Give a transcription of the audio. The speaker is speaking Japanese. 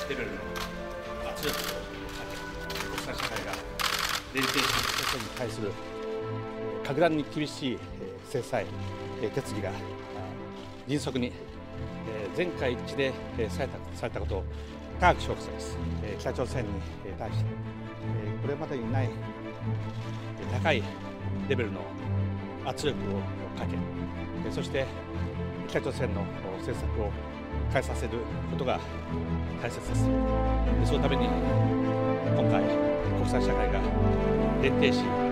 レベルの圧力をかけ、国際社会が連携し、北朝鮮に対する格段に厳しい制裁決議が迅速に全会一致でされたことを高く評価します。北朝鮮に対してこれまでにない高いレベルの圧力をかけ、そして北朝鮮の政策を変えさせることが大切です。そのために今回国際社会が連携し